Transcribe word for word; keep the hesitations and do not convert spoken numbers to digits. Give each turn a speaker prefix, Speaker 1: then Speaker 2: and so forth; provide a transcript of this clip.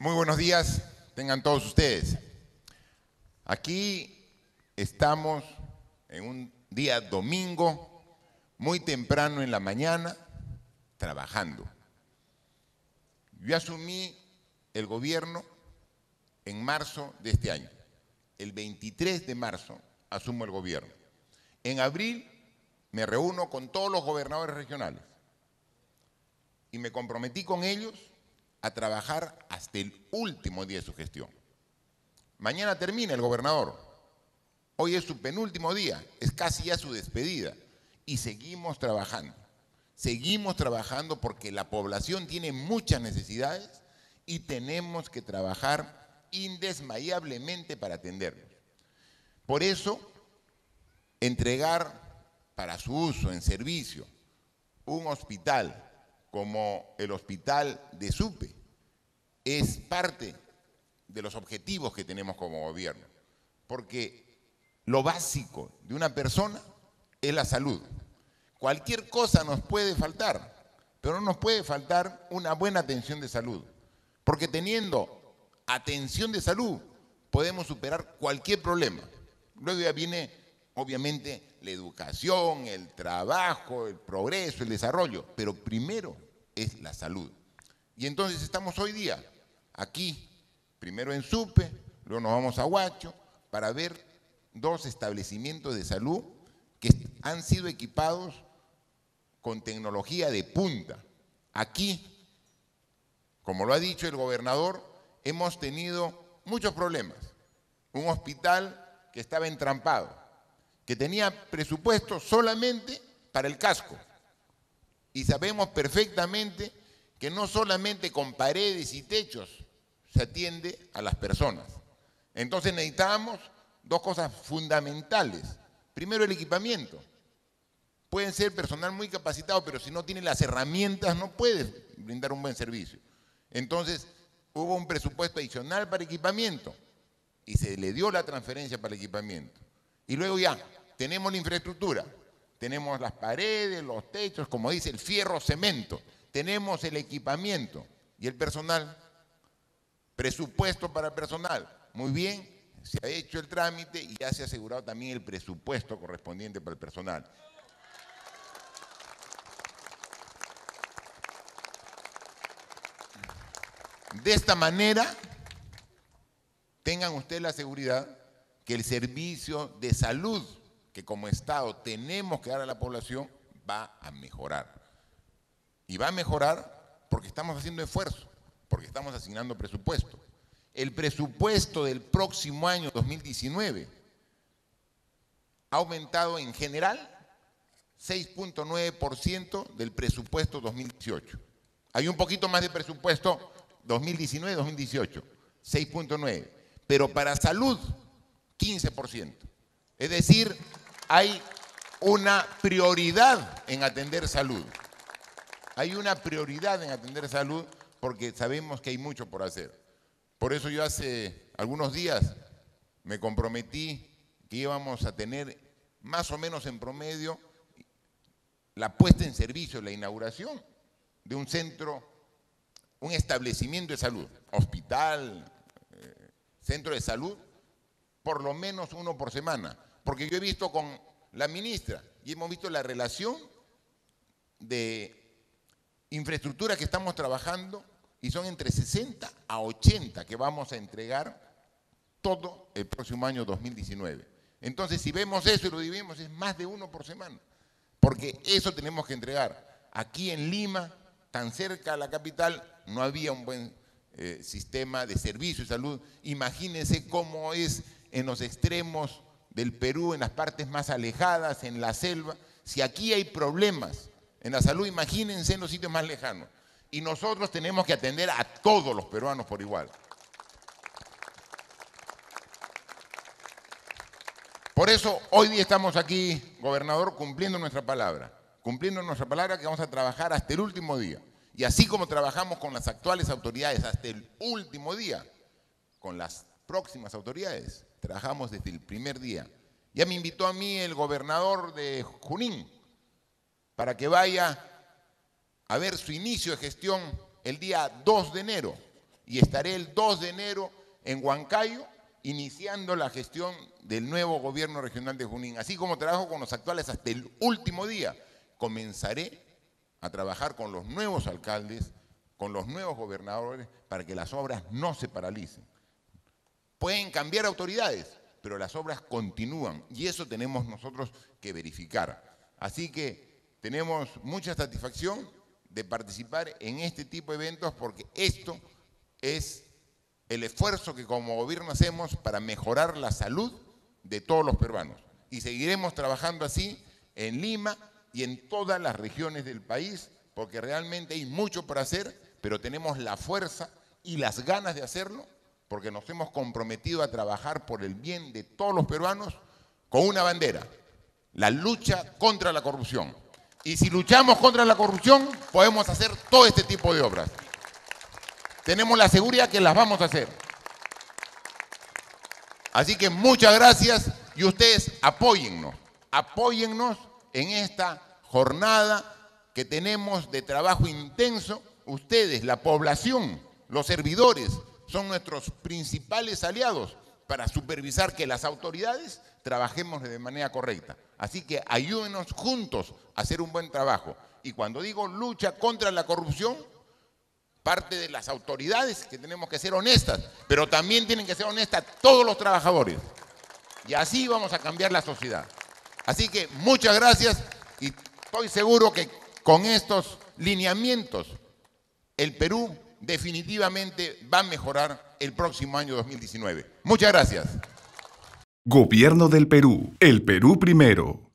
Speaker 1: Muy buenos días, tengan todos ustedes. Aquí estamos en un día domingo, muy temprano en la mañana, trabajando. Yo asumí el gobierno en marzo de este año. El veintitrés de marzo asumo el gobierno. En abril me reúno con todos los gobernadores regionales y me comprometí con ellos a trabajar hasta el último día de su gestión. Mañana termina el gobernador. Hoy es su penúltimo día, es casi ya su despedida. Y seguimos trabajando. Seguimos trabajando porque la población tiene muchas necesidades y tenemos que trabajar indesmayablemente para atenderlos. Por eso, entregar para su uso en servicio un hospital como el hospital de Supe es parte de los objetivos que tenemos como gobierno, porque lo básico de una persona es la salud. Cualquier cosa nos puede faltar, pero no nos puede faltar una buena atención de salud, porque teniendo atención de salud podemos superar cualquier problema. Luego ya viene, obviamente, la educación, el trabajo, el progreso, el desarrollo, pero primero es la salud. Y entonces estamos hoy día aquí, primero en Supe, luego nos vamos a Huacho, para ver dos establecimientos de salud que han sido equipados con tecnología de punta. Aquí, como lo ha dicho el gobernador, hemos tenido muchos problemas. Un hospital que estaba entrampado, que tenía presupuesto solamente para el casco. Y sabemos perfectamente que no solamente con paredes y techos se atiende a las personas. Entonces necesitamos dos cosas fundamentales. Primero, el equipamiento. Pueden ser personal muy capacitado, pero si no tiene las herramientas no puede brindar un buen servicio. Entonces hubo un presupuesto adicional para equipamiento y se le dio la transferencia para el equipamiento. Y luego ya tenemos la infraestructura, tenemos las paredes, los techos, como dice el fierro cemento, tenemos el equipamiento y el personal, presupuesto para personal. Muy bien, se ha hecho el trámite y ya se ha asegurado también el presupuesto correspondiente para el personal. De esta manera, tengan ustedes la seguridad que el servicio de salud que como Estado tenemos que dar a la población va a mejorar. Y va a mejorar porque estamos haciendo esfuerzo, porque estamos asignando presupuesto. El presupuesto del próximo año dos mil diecinueve ha aumentado en general seis punto nueve por ciento del presupuesto dos mil dieciocho. Hay un poquito más de presupuesto dos mil diecinueve dos mil dieciocho, seis punto nueve. Pero para salud, quince por ciento. Es decir, hay una prioridad en atender salud. Hay una prioridad en atender salud porque sabemos que hay mucho por hacer. Por eso yo hace algunos días me comprometí que íbamos a tener más o menos en promedio la puesta en servicio, la inauguración de un centro, un establecimiento de salud, hospital, eh, centro de salud, por lo menos uno por semana. Porque yo he visto con la ministra y hemos visto la relación de infraestructura que estamos trabajando y son entre sesenta a ochenta que vamos a entregar todo el próximo año dos mil diecinueve. Entonces, si vemos eso y lo dividimos, es más de uno por semana, porque eso tenemos que entregar. Aquí en Lima, tan cerca a la capital, no había un buen eh, sistema de servicio de salud. Imagínense cómo es en los extremos del Perú, en las partes más alejadas, en la selva. Si aquí hay problemas en la salud, imagínense en los sitios más lejanos. Y nosotros tenemos que atender a todos los peruanos por igual. Por eso hoy día estamos aquí, gobernador, cumpliendo nuestra palabra. Cumpliendo nuestra palabra que vamos a trabajar hasta el último día. Y así como trabajamos con las actuales autoridades hasta el último día, con las próximas autoridades, trabajamos desde el primer día. Ya me invitó a mí el gobernador de Junín para que vaya a ver su inicio de gestión el día dos de enero. y estaré el dos de enero en Huancayo iniciando la gestión del nuevo gobierno regional de Junín. Así como trabajo con los actuales hasta el último día, comenzaré a trabajar con los nuevos alcaldes, con los nuevos gobernadores, para que las obras no se paralicen. Pueden cambiar autoridades, pero las obras continúan y eso tenemos nosotros que verificar. Así que tenemos mucha satisfacción de participar en este tipo de eventos porque esto es el esfuerzo que como gobierno hacemos para mejorar la salud de todos los peruanos. Y seguiremos trabajando así en Lima y en todas las regiones del país, porque realmente hay mucho por hacer, pero tenemos la fuerza y las ganas de hacerlo, porque nos hemos comprometido a trabajar por el bien de todos los peruanos con una bandera, la lucha contra la corrupción. Y si luchamos contra la corrupción, podemos hacer todo este tipo de obras. Tenemos la seguridad que las vamos a hacer. Así que muchas gracias y ustedes apóyennos, apóyennos en esta jornada que tenemos de trabajo intenso. Ustedes, la población, los servidores, son nuestros principales aliados para supervisar que las autoridades trabajemos de manera correcta. Así que ayúdenos juntos a hacer un buen trabajo. Y cuando digo lucha contra la corrupción, parte de las autoridades que tenemos que ser honestas, pero también tienen que ser honestas todos los trabajadores. Y así vamos a cambiar la sociedad. Así que muchas gracias y estoy seguro que con estos lineamientos el Perú definitivamente va a mejorar el próximo año dos mil diecinueve. Muchas gracias.
Speaker 2: Gobierno del Perú. El Perú primero.